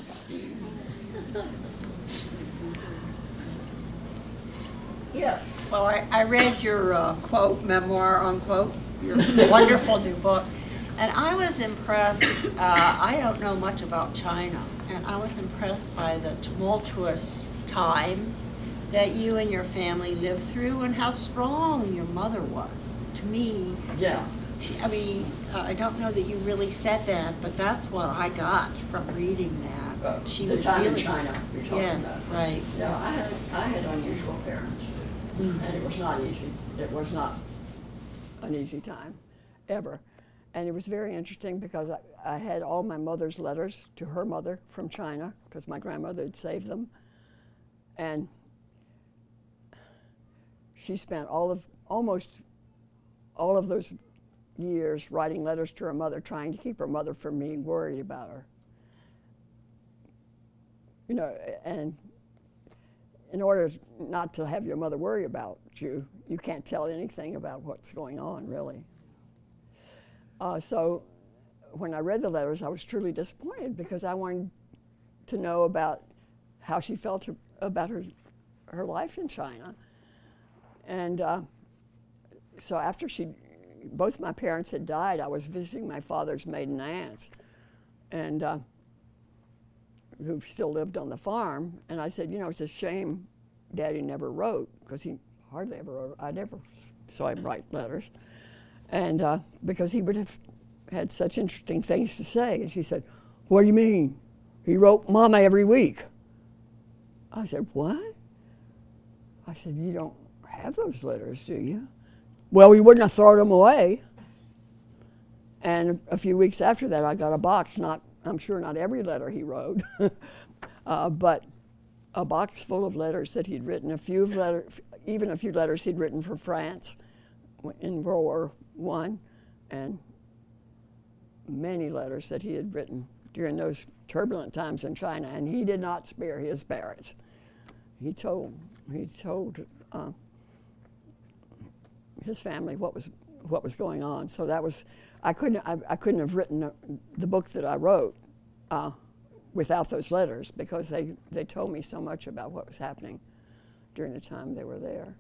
Yes. Well, I, I read your uh, quote, memoir unquote, your wonderful new book, and I was impressed. Uh, I don't know much about China, and I was impressed by the tumultuous times that you and your family lived through and how strong your mother was. To me, Yeah. I mean, uh, I don't know that you really said that, but that's what I got from reading that. Uh, she the was time in dealing- China you're talking Yes, about. right. Yeah, I had, I had unusual parents, Mm. and it was not easy. It was not an easy time, ever. And it was very interesting because I, I had all my mother's letters to her mother from China, because my grandmother had saved them. And she spent all of, almost all of those years writing letters to her mother, trying to keep her mother from being worried about her. You know, and in order not to have your mother worry about you, you can't tell anything about what's going on, really. Uh, so when I read the letters, I was truly disappointed because I wanted to know about how she felt to, about her, her life in China. And uh, so after she, both my parents had died, I was visiting my father's maiden aunts, and uh, who still lived on the farm. And I said, you know, it's a shame Daddy never wrote, because he hardly ever wrote. I never saw him write letters. And uh, because he would have had such interesting things to say. And she said, what do you mean? He wrote Mama every week. I said, what? I said, you don't have those letters, do you? Well, we wouldn't have thrown them away. And a few weeks after that, I got a box, not, I'm sure not every letter he wrote, uh, but a box full of letters that he'd written, a few of letter, even a few letters he'd written for France in World War One, and many letters that he had written during those turbulent times in China, and he did not spare his parents. He told, he told uh, his family what was what was going on. So that was, I couldn't I, I couldn't have written a, the book that I wrote uh, without those letters, because they they told me so much about what was happening during the time they were there.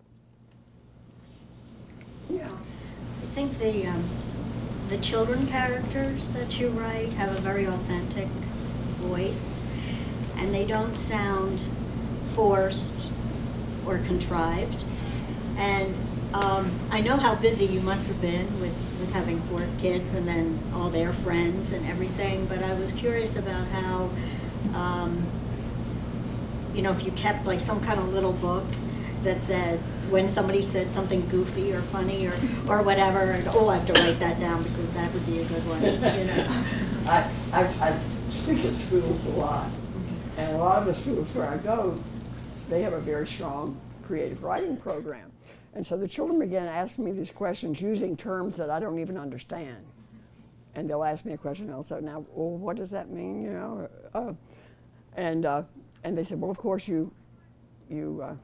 Yeah. I think the um, the children characters that you write have a very authentic voice, and they don't sound forced or contrived. And um, I know how busy you must have been with, with having four kids and then all their friends and everything, but I was curious about how, um, you know, if you kept like some kind of little book that said, when somebody said something goofy or funny or, or whatever, and, oh, I have to write that down because that would be a good one, you know. I, I, I speak at schools a lot, and a lot of the schools where I go, they have a very strong creative writing program. And so the children began asking me these questions using terms that I don't even understand. And they'll ask me a question, and I'll say, now, well, what does that mean, you know? Uh, and, uh, and they said, well, of course, you, you uh,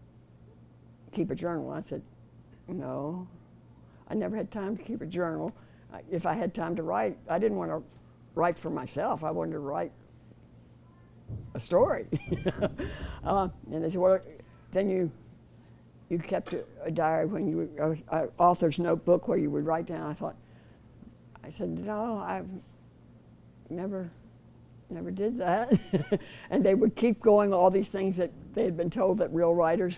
keep a journal. I said, no, I never had time to keep a journal. Uh, if I had time to write, I didn't want to write for myself. I wanted to write a story. uh, and they said, well, then you, you kept a, a diary when you were, an uh, author's notebook where you would write down. I thought, I said, no, I've never, never did that. And they would keep going all these things that they had been told that real writers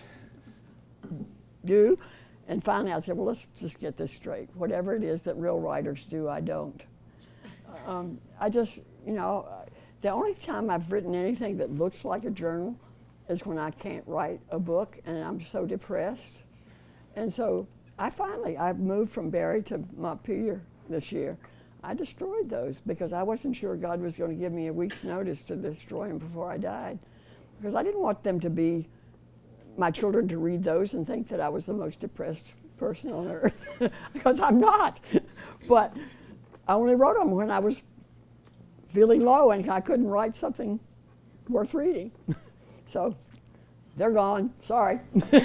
do. And finally I said, well, let's just get this straight. Whatever it is that real writers do, I don't. Um, I just, you know, the only time I've written anything that looks like a journal is when I can't write a book and I'm so depressed. And so I finally, I moved from Barry to Montpelier this year. I destroyed those because I wasn't sure God was going to give me a week's notice to destroy them before I died. Because I didn't want them to be, my children to read those and think that I was the most depressed person on earth. Because I'm not. But I only wrote them when I was feeling low and I couldn't write something worth reading. So they're gone, sorry.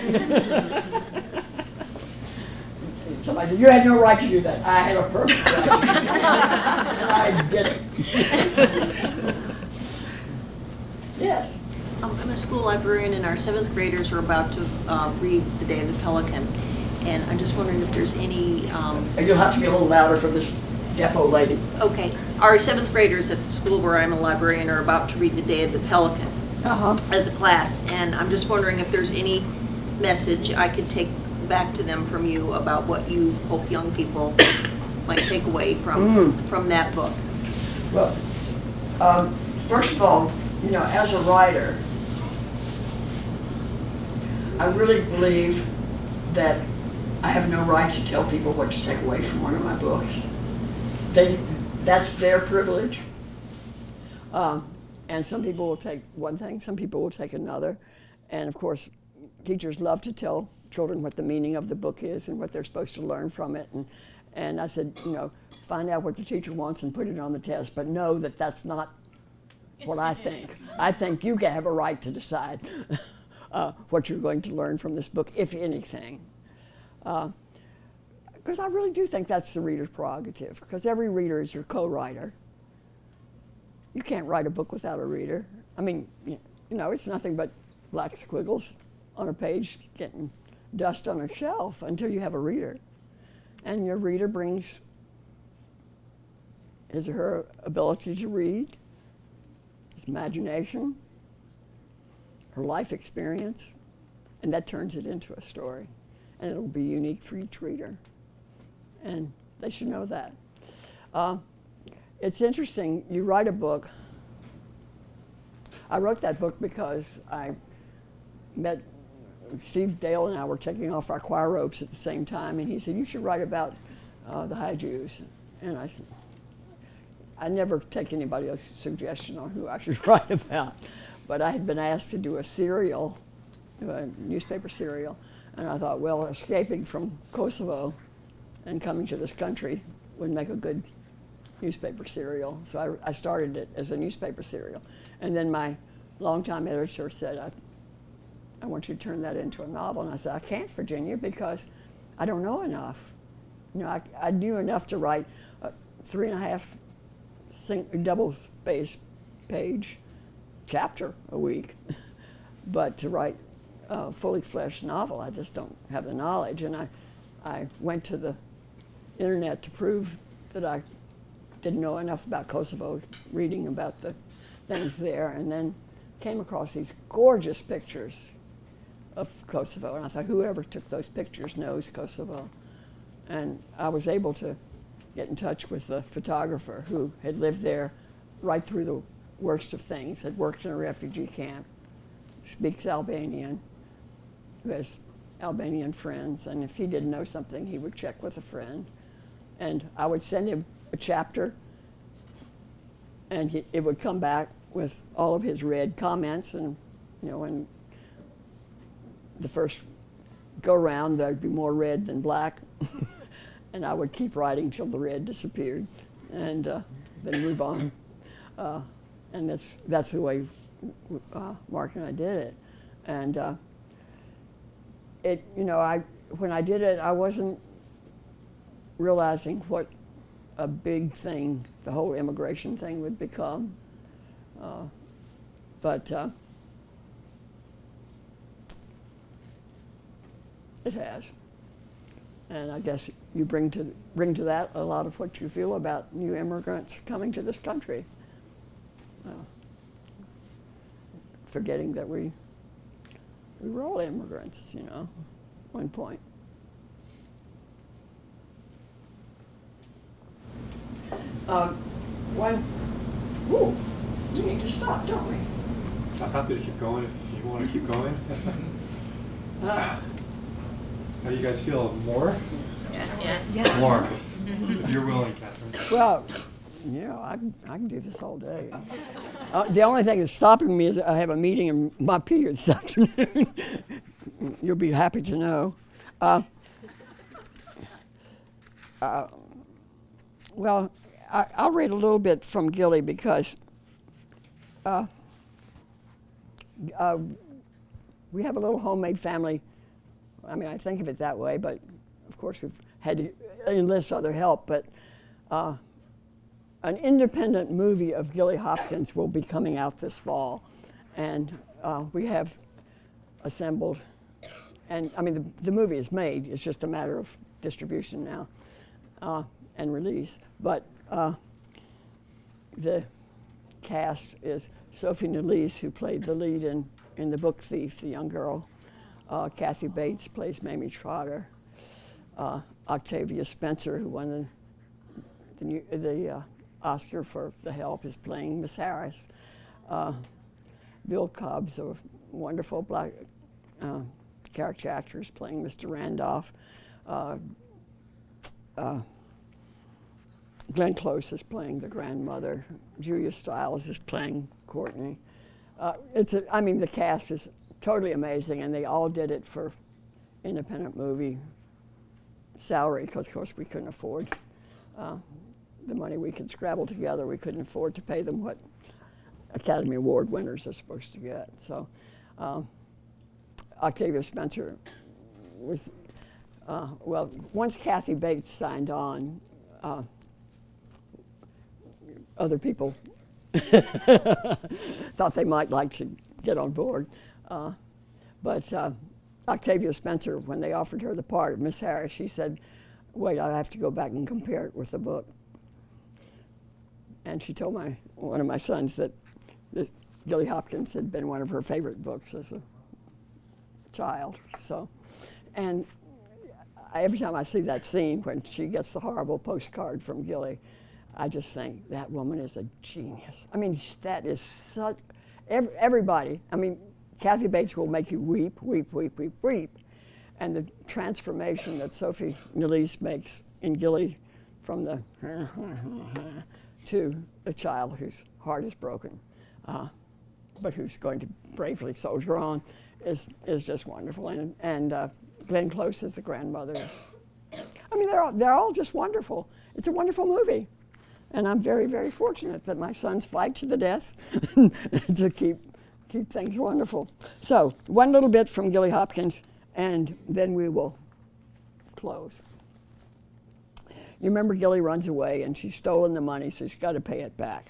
Somebody said, you had no right to do that. I had a perfect right to do that. And I did it. Yes. Um, I'm a school librarian, and our seventh graders are about to uh, read The Day of the Pelican. And I'm just wondering if there's any... Um, You'll have to be a little louder for this deaf old lady. Okay. Our seventh graders at the school where I'm a librarian are about to read The Day of the Pelican uh-huh. as a class. And I'm just wondering if there's any message I could take back to them from you about what you hope young people might take away from, mm. from that book. Well, um, first of all, you know, as a writer, I really believe that I have no right to tell people what to take away from one of my books. They, that's their privilege. Um, and some people will take one thing, some people will take another. And of course, teachers love to tell children what the meaning of the book is and what they're supposed to learn from it. And, and I said, you know, find out what the teacher wants and put it on the test, but know that that's not what I think. I think you have a right to decide uh, what you're going to learn from this book, if anything. Because uh, I really do think that's the reader's prerogative, because every reader is your co-writer. You can't write a book without a reader. I mean, you know, it's nothing but black squiggles on a page getting dust on a shelf until you have a reader. And your reader brings his or her ability to read, his imagination, her life experience, and that turns it into a story. And it'll be unique for each reader. And they should know that. Uh, it's interesting, you write a book. I wrote that book because I met Steve Dale and I were taking off our choir robes at the same time, and he said, you should write about uh, the high Jews. And I said, I never take anybody's suggestion on who I should write about. But I had been asked to do a serial, a newspaper serial, and I thought, well, escaping from Kosovo and coming to this country would make a good newspaper serial. So I, I started it as a newspaper serial. And then my longtime editor said, I, I want you to turn that into a novel. And I said, I can't, Virginia, because I don't know enough. You know, I, I knew enough to write a three and a half sing, double space page chapter a week, but to write a fully fleshed novel, I just don't have the knowledge. And I, I went to the internet to prove that I didn't know enough about Kosovo, reading about the things there, and then came across these gorgeous pictures of Kosovo, and I thought, whoever took those pictures knows Kosovo. And I was able to get in touch with a photographer who had lived there right through the worst of things, had worked in a refugee camp, speaks Albanian, who has Albanian friends, and if he didn't know something, he would check with a friend. And I would send him a chapter, and he, it would come back with all of his read comments, and you know, when the first go round, there'd be more red than black, and I would keep writing till the red disappeared, and uh, then move on. Uh, and that's that's the way uh, Mark and I did it. And uh, it, you know, I when I did it, I wasn't realizing what a big thing the whole immigration thing would become. Uh, but uh, it has. And I guess you bring to, bring to that a lot of what you feel about new immigrants coming to this country. Uh, forgetting that we, we were all immigrants, you know, at one point. Um, one, ooh, we need to stop, don't we? I'm happy to keep going if you want to keep going. uh, How do you guys feel? More? Yes. yes. More. If you're willing, Catherine. Well, you know, I can, I can do this all day. Uh, the only thing that's stopping me is I have a meeting in Montpelier this afternoon. You'll be happy to know. Uh, uh, well, I, I'll read a little bit from Gilly because uh, uh, we have a little homemade family. I mean, I think of it that way, but of course we've had to enlist other help. But uh, an independent movie of Gilly Hopkins will be coming out this fall. and uh, we have assembled, and I mean, the, the movie is made, it's just a matter of distribution now uh, and release. But uh, the cast is Sophie Nélisse, who played the lead in, in The Book Thief, the young girl. Uh, Kathy Bates plays Mamie Trotter. Uh, Octavia Spencer, who won the, the, new, the uh, Oscar for The Help, is playing Miss Harris. Uh, Bill Cobb's a wonderful black uh, character actor, is playing Mister Randolph. Uh, uh, Glenn Close is playing the grandmother. Julia Stiles is playing Courtney. Uh, it's a, I mean, the cast is totally amazing, and they all did it for independent movie salary, because of course we couldn't afford uh, the money we could scrabble together. We couldn't afford to pay them what Academy Award winners are supposed to get. So um, Octavia Spencer was, uh, well, once Kathy Bates signed on, uh, other people thought they might like to get on board. Uh, but uh, Octavia Spencer, when they offered her the part of Miss Harris, she said, wait, I have to go back and compare it with the book. And she told my, one of my sons that, that Gilly Hopkins had been one of her favorite books as a child. So, and I, every time I see that scene when she gets the horrible postcard from Gilly, I just think that woman is a genius. I mean, that is such, every, everybody, I mean, Kathy Bates will make you weep, weep, weep, weep, weep. And the transformation that Sophie Nélisse makes in Gilly from the to the child whose heart is broken, uh, but who's going to bravely soldier on, is, is just wonderful. And, and uh, Glenn Close is the grandmother. I mean, they're all, they're all just wonderful. It's a wonderful movie. And I'm very, very fortunate that my sons fight to the death to keep, keep things wonderful. So, one little bit from Gilly Hopkins, and then we will close. You remember Gilly runs away, and she's stolen the money, so she's got to pay it back.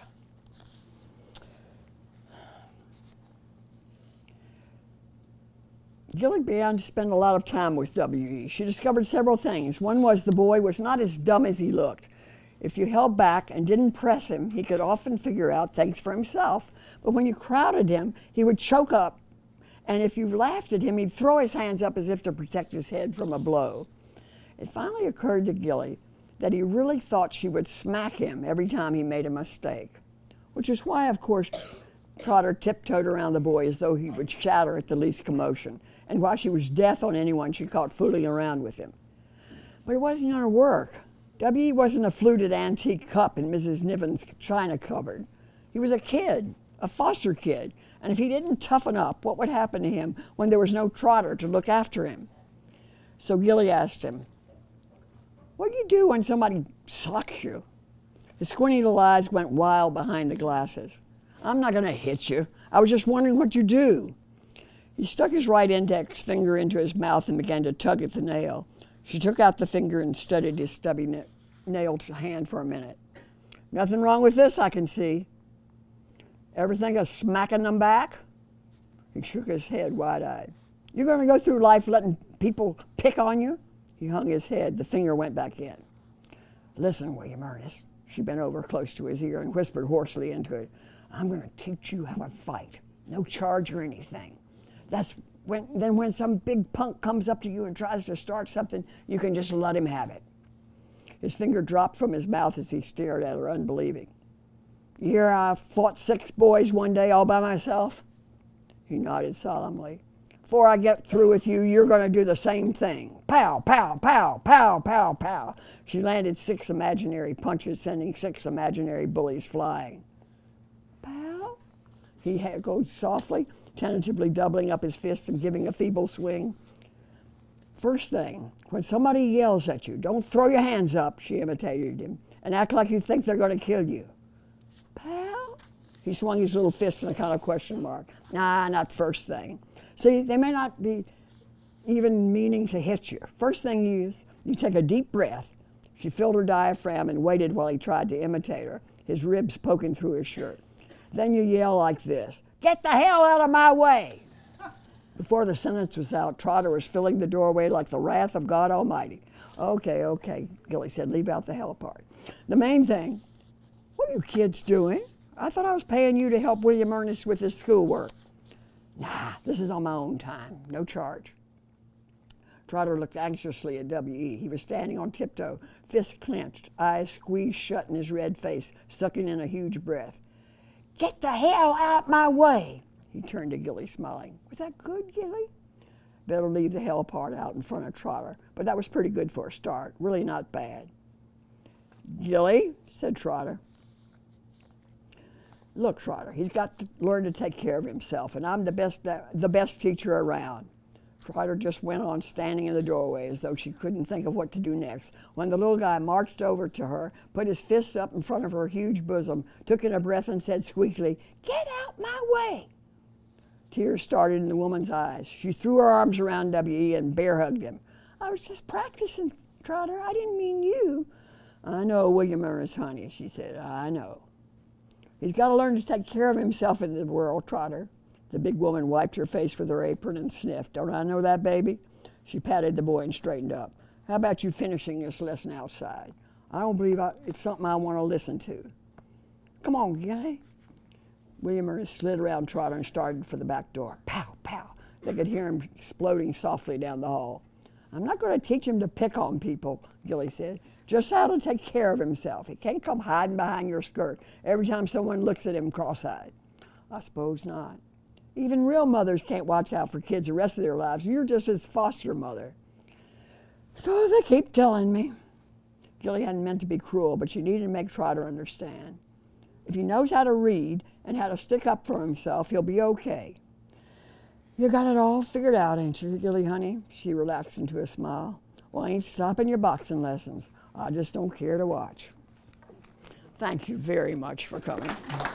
Gilly began to spend a lot of time with W E. She discovered several things. One was the boy was not as dumb as he looked. If you held back and didn't press him, he could often figure out things for himself. But when you crowded him, he would choke up. And if you laughed at him, he'd throw his hands up as if to protect his head from a blow. It finally occurred to Gilly that he really thought she would smack him every time he made a mistake, which is why, of course, Trotter tiptoed around the boy as though he would shatter at the least commotion, and why she was death on anyone she caught fooling around with him. But it wasn't going to work. W E wasn't a fluted antique cup in Missus Niven's china cupboard. He was a kid, a foster kid, and if he didn't toughen up, what would happen to him when there was no Trotter to look after him? So Gilly asked him, what do you do when somebody socks you? His squinty little eyes went wild behind the glasses. I'm not going to hit you. I was just wondering what you do. He stuck his right index finger into his mouth and began to tug at the nail. She took out the finger and studied his stubby na nailed hand for a minute. Nothing wrong with this, I can see. Ever think of smacking them back? He shook his head wide-eyed. You're going to go through life letting people pick on you? He hung his head. The finger went back in. Listen, William Ernest. She bent over close to his ear and whispered hoarsely into it. I'm going to teach you how to fight. No charge or anything. That's when, then when some big punk comes up to you and tries to start something, you can just let him have it. His finger dropped from his mouth as he stared at her, unbelieving. You hear I fought six boys one day all by myself? He nodded solemnly. Before I get through with you, you're going to do the same thing. Pow, pow, pow, pow, pow, pow. She landed six imaginary punches, sending six imaginary bullies flying. Pow? He echoed softly, tentatively doubling up his fist and giving a feeble swing. First thing, when somebody yells at you, don't throw your hands up, she imitated him, and act like you think they're going to kill you. Pow? He swung his little fist in a kind of question mark. Nah, not first thing. See, they may not be even meaning to hit you. First thing is, you take a deep breath. She filled her diaphragm and waited while he tried to imitate her, his ribs poking through his shirt. Then you yell like this. Get the hell out of my way. Before the sentence was out, Trotter was filling the doorway like the wrath of God Almighty. Okay, okay, Gilly said, leave out the hell part. The main thing, what are you kids doing? I thought I was paying you to help William Ernest with his schoolwork. Nah, this is on my own time, no charge. Trotter looked anxiously at W E He was standing on tiptoe, fists clenched, eyes squeezed shut in his red face, sucking in a huge breath. Get the hell out my way. He turned to Gilly, smiling. Was that good, Gilly? Better leave the hell part out in front of Trotter, but that was pretty good for a start, really not bad. Gilly, said Trotter. Look, Trotter, he's got to learn to take care of himself, and I'm the best, the best teacher around. Trotter just went on standing in the doorway as though she couldn't think of what to do next, when the little guy marched over to her, put his fists up in front of her huge bosom, took in a breath and said squeakily, Get out my way. Tears started in the woman's eyes. She threw her arms around W E and bear hugged him. I was just practicing, Trotter. I didn't mean you. I know, William Ernest, honey, she said. I know. He's got to learn to take care of himself in the world, Trotter. The big woman wiped her face with her apron and sniffed. Don't I know that, baby? She patted the boy and straightened up. How about you finishing this lesson outside? I don't believe I, it's something I want to listen to. Come on, Gilly. William Ernest slid around Trotter and started for the back door. Pow, pow. They could hear him exploding softly down the hall. I'm not going to teach him to pick on people, Gilly said. Just how to take care of himself. He can't come hiding behind your skirt every time someone looks at him cross-eyed. I suppose not. Even real mothers can't watch out for kids the rest of their lives. You're just his foster mother. So they keep telling me. Gilly hadn't meant to be cruel, but she needed to make Trotter understand. If he knows how to read and how to stick up for himself, he'll be okay. You got it all figured out, ain't you, Gilly, honey? She relaxed into a smile. Well, I ain't stopping your boxing lessons. I just don't care to watch. Thank you very much for coming.